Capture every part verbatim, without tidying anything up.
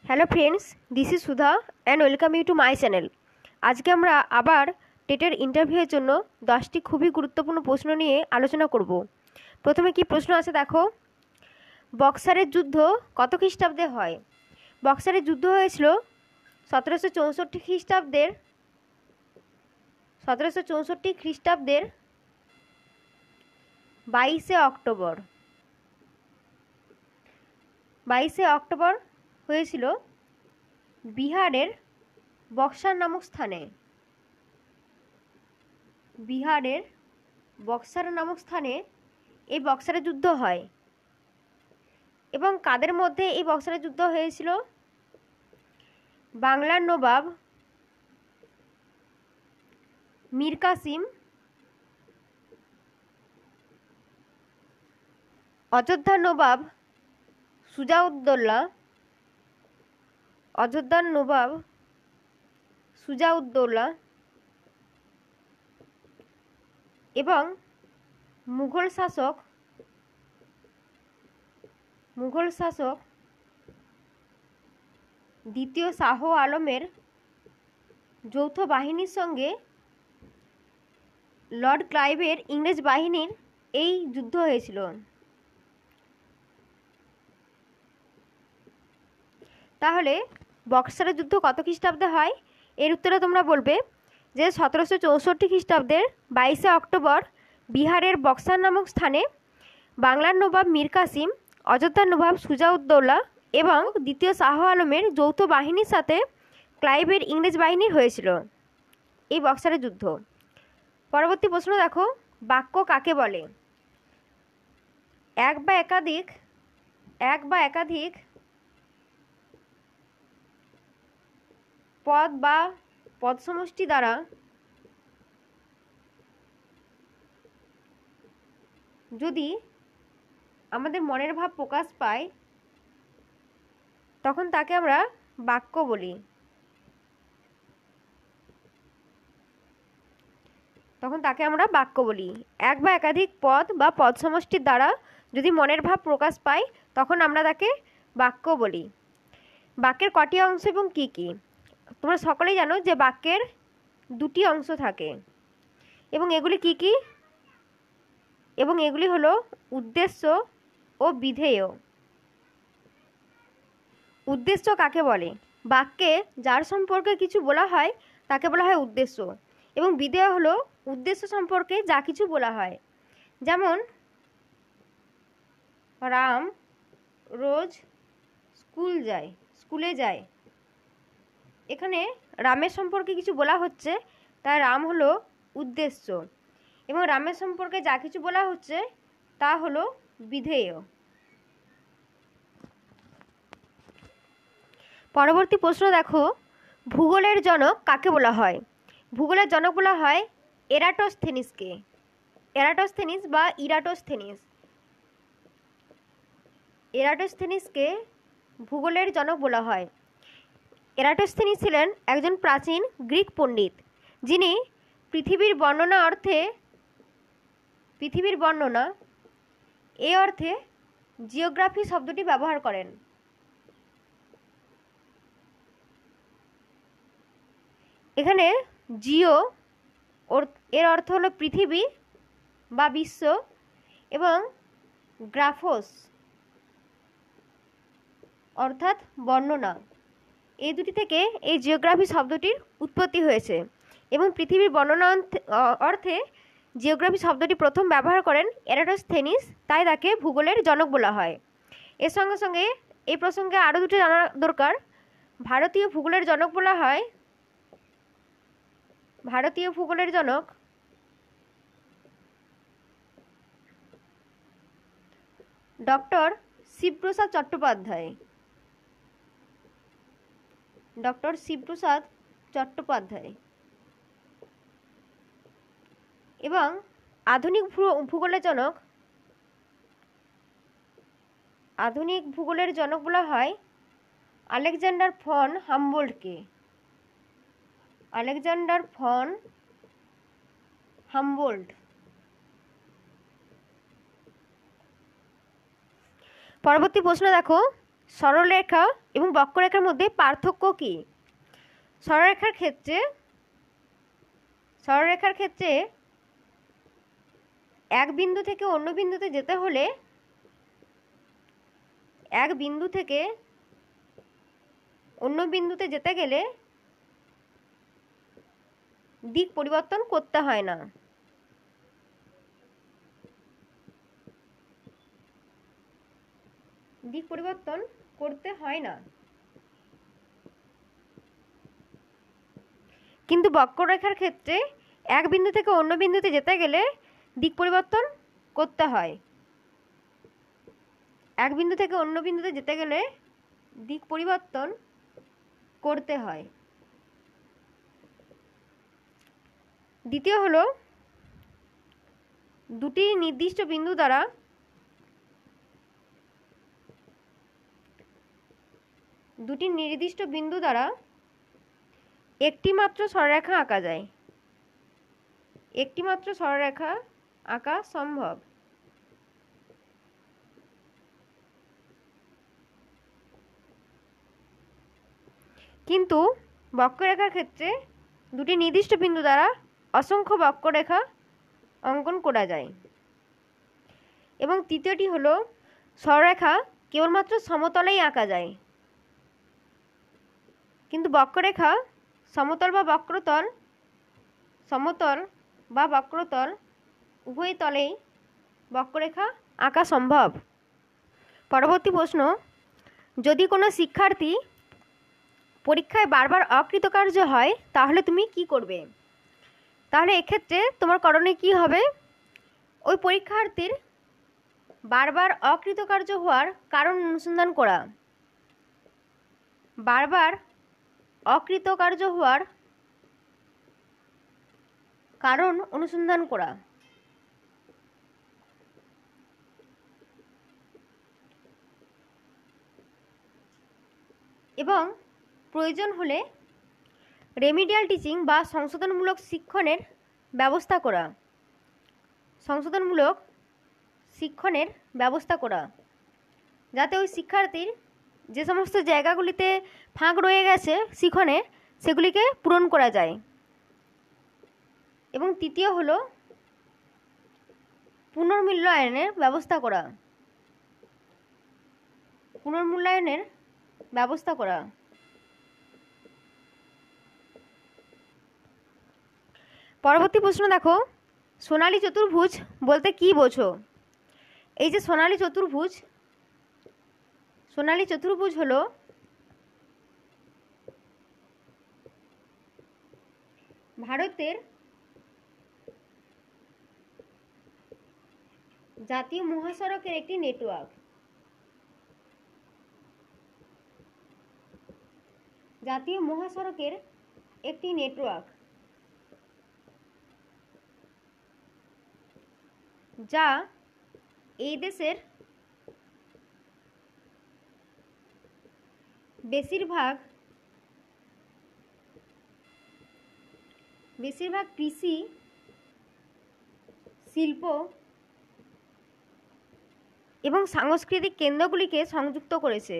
Hello friends, this is Sudha and welcome you to my channel. আজকে আমরা আবার টেটের ইন্টারভিউয়ের জন্য দশটি খুবই গুরুত্বপূর্ণ প্রশ্ন নিয়ে আলোচনা করব। প্রথমে কি প্রশ্ন আছে দেখো, বক্সারের যুদ্ধ কত খ্রিস্টাব্দে হয়? বক্সারের যুদ্ধ হয়েছিল সতেরোশো চৌষট্টি খ্রিস্টাব্দের সতেরোশো চৌষট্টি খ্রিস্টাব্দের বাইশে অক্টোবর বাইশে অক্টোবর হয়েছিল বিহারের বক্সার নামক স্থানে। বিহারের বক্সার নামক স্থানে এই বক্সারের যুদ্ধ হয়। এবং কাদের মধ্যে এই বক্সারের যুদ্ধ হয়েছিল? বাংলার নবাব মীর কাসিম, অযোধ্যার নবাব সুজাউদ্দৌলা অযোধ্যার নবাব সুজাউদ্দৌলা এবং মুঘল শাসক মুঘল শাসক দ্বিতীয় শাহ আলমের যৌথ বাহিনীর সঙ্গে লর্ড ক্লাইভের ইংরেজ বাহিনীর এই যুদ্ধ হয়েছিল। তাহলে বক্সারের যুদ্ধ কত খ্রিস্টাব্দে হয়? এর উত্তরে তোমরা বলবে যে সতেরোশো চৌষট্টি খ্রিস্টাব্দের বাইশে অক্টোবর বিহারের বক্সার নামক স্থানে বাংলার নবাব মীর কাসিম, অযোধ্যার নবাব সুজাউদ্দৌলা এবং দ্বিতীয় শাহ আলমের যৌথ বাহিনীর সাথে ক্লাইভের ইংরেজ বাহিনীর হয়েছিল এই বক্সারের যুদ্ধ। পরবর্তী প্রশ্ন দেখো, বাক্য কাকে বলে? এক বা একাধিক এক বা একাধিক পদ বা পদ সমষ্টি দ্বারা যদি আমাদের মনের ভাব প্রকাশ পায় তখন তাকে আমরা বাক্য বলি। তখন তাকে আমরা বাক্য বলি এক বা একাধিক পদ বা পদ সমষ্টির দ্বারা যদি মনের ভাব প্রকাশ পায় তখন আমরা তাকে বাক্য বলি। বাক্যের কটি অংশ এবং কি কি? তোমরা সকলেই জানো যে বাক্যের দুটি অংশ থাকে এবং এগুলি কি কি? এবং এগুলি হলো উদ্দেশ্য ও বিধেয়। উদ্দেশ্য কাকে বলে? বাক্যে যার সম্পর্কে কিছু বলা হয় তাকে বলা হয় উদ্দেশ্য, এবং বিধেয় হলো উদ্দেশ্য সম্পর্কে যা কিছু বলা হয়। যেমন রাম রোজ স্কুল যায় স্কুলে যায় এখানে রামের সম্পর্কে কিছু বলা হচ্ছে, তাই রাম হলো উদ্দেশ্য, এবং রামের সম্পর্কে যা কিছু বলা হচ্ছে তা হলো বিধেয়। পরবর্তী প্রশ্ন দেখো, ভূগোলের জনক কাকে বলা হয়? ভূগোলের জনক বলা হয় এরাটোস্থেনিসকে। এরাটোস্থেনিস বা ইরাটোস্থেনিস এরাটোস্থেনিসকে ভূগোলের জনক বলা হয়। এরাটোস্থেনিস ছিলেন একজন প্রাচীন গ্রিক পণ্ডিত, যিনি পৃথিবীর বর্ণনা অর্থে পৃথিবীর বর্ণনা এ অর্থে জিওগ্রাফি শব্দটি ব্যবহার করেন। এখানে জিও এর অর্থ হলো পৃথিবী বা বিশ্ব, এবং গ্রাফোস অর্থাৎ বর্ণনা, এই দুটি থেকে এই জিওগ্রাফি শব্দটির উৎপত্তি হয়েছে। এবং পৃথিবীর বর্ণনা অর্থে জিওগ্রাফি শব্দটি প্রথম ব্যবহার করেন এরাটোস্থেনিস, তাই তাকে ভূগোলের জনক বলা হয়। এর সঙ্গে সঙ্গে এই প্রসঙ্গে আরও দুটো জানা দরকার। ভারতীয় ভূগোলের জনক বলা হয় ভারতীয় ভূগোলের জনক ডক্টর শিবপ্রসাদ চট্টোপাধ্যায় ডক্টর শিবপ্রসাদ চট্টোপাধ্যায় এবং আধুনিক ভূগোলের জনক আধুনিক ভূগোলের জনক বলা হয় আলেকজান্ডার ফন হামবোল্টকে আলেকজান্ডার ফন হামবোল্ট। পরবর্তী প্রশ্ন দেখো, সরলরেখা এবং বক্ররেখার মধ্যে পার্থক্য কী? সরলরেখার ক্ষেত্রে সরলরেখার ক্ষেত্রে এক বিন্দু থেকে অন্য বিন্দুতে যেতে হলে এক বিন্দু থেকে অন্য বিন্দুতে যেতে গেলে দিক পরিবর্তন করতে হয় না। দিক পরিবর্তন করতে হয় না কিন্তু বক্ররেখার ক্ষেত্রে এক বিন্দু থেকে অন্য বিন্দুতে যেতে গেলে দিক পরিবর্তন করতে হয়। এক বিন্দু থেকে অন্য বিন্দুতে যেতে গেলে দিক পরিবর্তন করতে হয়। দ্বিতীয় হলো, দুটি নির্দিষ্ট বিন্দু দ্বারা দুটি নির্দিষ্ট বিন্দু দ্বারা একটি মাত্র সরলরেখা আঁকা যায়। একটি মাত্র সরলরেখা আঁকা সম্ভব। কিন্তু বক্ররেখার ক্ষেত্রে দুটি নির্দিষ্ট বিন্দু দ্বারা অসংখ্য বক্ররেখা অঙ্কন করা যায়। এবং তৃতীয়টি হলো, সরলরেখা কেবলমাত্র সমতলেই আঁকা যায় কিন্তু বক্ররেখা সমতল বা বক্রতল সমতল বা বক্রতল উভয় তলেই বক্ররেখা আঁকা সম্ভব। পরবর্তী প্রশ্ন, যদি কোনো শিক্ষার্থী পরীক্ষায় বারবার অকৃতকার্য হয় তাহলে তুমি কি করবে? তাহলে এক্ষেত্রে তোমার করণীয় কি হবে? ওই পরীক্ষার্থীর বারবার অকৃতকার্য হওয়ার কারণ অনুসন্ধান করা। বারবার অকৃতকার্য হওয়ার কারণ অনুসন্ধান করা। এবং প্রয়োজন হলে রেমিডিয়াল টিচিং বা সংশোধনমূলক শিক্ষণের ব্যবস্থা করা। সংশোধনমূলক শিক্ষণের ব্যবস্থা করা যাতে ওই শিক্ষার্থীর যে সমস্ত জায়গাগুলিতে ফাঁক রয়ে গেছে শিক্ষণে সেগুলিকে পূরণ করা যায়। এবং তৃতীয় হলো পুনর্মূল্যায়নের ব্যবস্থা করা। পুনর্মূল্যায়নের ব্যবস্থা করা। পরবর্তী প্রশ্ন দেখো, সোনালী চতুর্ভুজ বলতে কি বোঝো? এই যে সোনালী চতুর্ভুজ, সোনালী চতুর্ভুজ হলো ভারতের জাতীয় মহাসড়কের একটি নেটওয়ার্ক। জাতীয় মহাসড়কের একটি নেটওয়ার্ক যা এই দেশের বেশিরভাগ বেশিরভাগ কৃষি, শিল্প এবং সাংস্কৃতিক কেন্দ্রগুলিকে সংযুক্ত করেছে।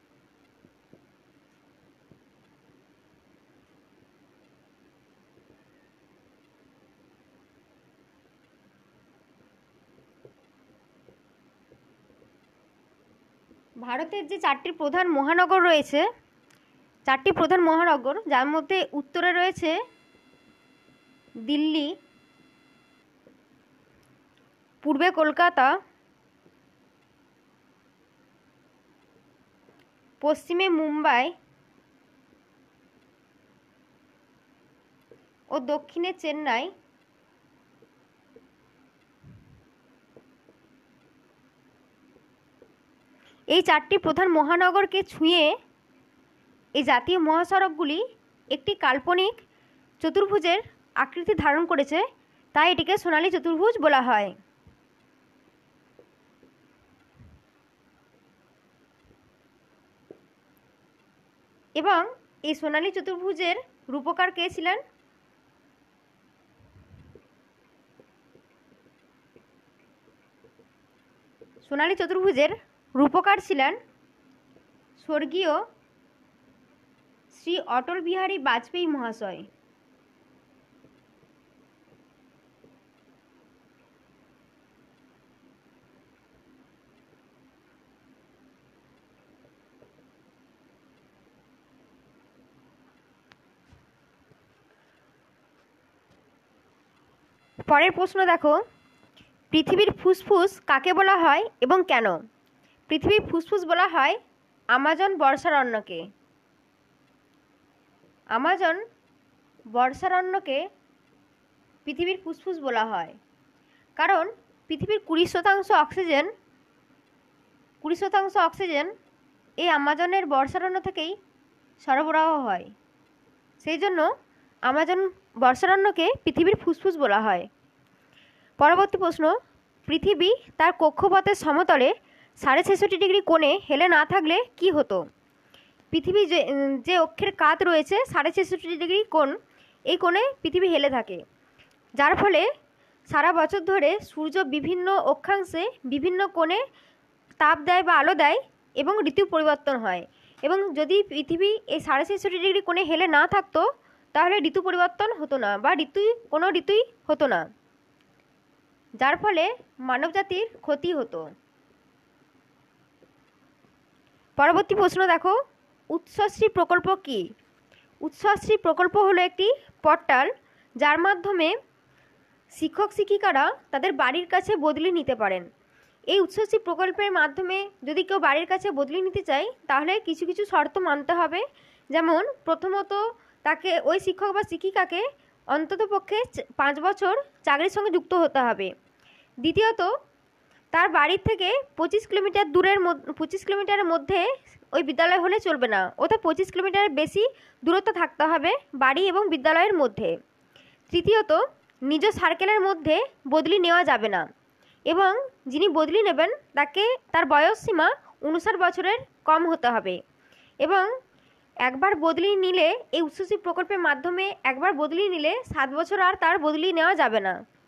ভারতের যে চারটি প্রধান মহানগর রয়েছে, চারটি প্রধান মহানগর যার মধ্যে উত্তরে রয়েছে দিল্লি, পূর্বে কলকাতা, পশ্চিমে মুম্বাই ও দক্ষিণে চেন্নাই। এই চারটি প্রধান মহানগরকে ছুঁয়ে এই জাতীয় মহাসড়কগুলি একটি কাল্পনিক চতুর্ভুজের আকৃতি ধারণ করেছে, তাই এটিকে সোনালী চতুর্ভুজ বলা হয়। এবং এই সোনালী চতুর্ভুজের রূপকার কে ছিলেন? সোনালী চতুর্ভুজের রূপকার ছিলেন স্বর্গীয় শ্রী অটল বিহারী বাজপেয়ী মহাশয়। পরের প্রশ্ন দেখো, পৃথিবীর ফুসফুস কাকে বলা হয় এবং কেন? পৃথিবীর ফুসফুস বলা হয় আমাজন বর্ষারণ্যকে। আমাজন বর্ষারণ্যকে পৃথিবীর ফুসফুস বলা হয়, কারণ পৃথিবীর কুড়ি শতাংশ অক্সিজেন কুড়ি শতাংশ অক্সিজেন এই আমাজনের বর্ষারণ্য থেকেই সরবরাহ হয়। সেই জন্য আমাজন বর্ষারণ্যকে পৃথিবীর ফুসফুস বলা হয়। পরবর্তী প্রশ্ন, পৃথিবী তার কক্ষপথের সমতলে সাড়ে ছেষট্টি ডিগ্রি কোণে হেলে না থাকলে কি হতো? পৃথিবী যে যে অক্ষের কাত রয়েছে সাড়ে ছেষট্টি ডিগ্রি কোণ, এই কোণে পৃথিবী হেলে থাকে, যার ফলে সারা বছর ধরে সূর্য বিভিন্ন অক্ষাংশে বিভিন্ন কোণে তাপ দেয় বা আলো দেয় এবং ঋতু পরিবর্তন হয়। এবং যদি পৃথিবী এই সাড়ে ছেষট্টি ডিগ্রি কোণে হেলে না থাকতো তাহলে ঋতু পরিবর্তন হতো না বা ঋতু কোনো ঋতুই হতো না, যার ফলে মানবজাতির ক্ষতি হতো। পরবর্তী প্রশ্ন দেখো, উৎসশ্রী প্রকল্প কি? উৎসশ্রী প্রকল্প হলো একটি পোর্টাল যার মাধ্যমে শিক্ষক শিক্ষিকারা তাদের বাড়ির কাছে বদলি নিতে পারেন। এই উৎসশ্রী প্রকল্পের মাধ্যমে যদি কেউ বাড়ির কাছে বদলি নিতে চায় তাহলে কিছু কিছু শর্ত মানতে হবে। যেমন প্রথমত তাকে ওই শিক্ষক বা শিক্ষিকাকে অন্ততপক্ষে পাঁচ বছর চাকরির সঙ্গে যুক্ত হতে হবে। দ্বিতীয়ত তার বাড়ির থেকে পঁচিশ কিলোমিটার দূরের পঁচিশ কিলোমিটারের মধ্যে ওই বিদ্যালয় হলে চলবে না, অর্থাৎ পঁচিশ কিলোমিটারের বেশি দূরত্ব থাকতে হবে বাড়ি এবং বিদ্যালয়ের মধ্যে। তৃতীয়ত নিজ সার্কেলের মধ্যে বদলি নেওয়া যাবে না এবং যিনি বদলি নেবেন তাকে তার বয়স সীমা উনষাট বছরের কম হতে হবে। এবং একবার বদলি নিলে এই উৎসশ্রী প্রকল্পের মাধ্যমে একবার বদলি নিলে সাত বছর আর তার বদলি নেওয়া যাবে না।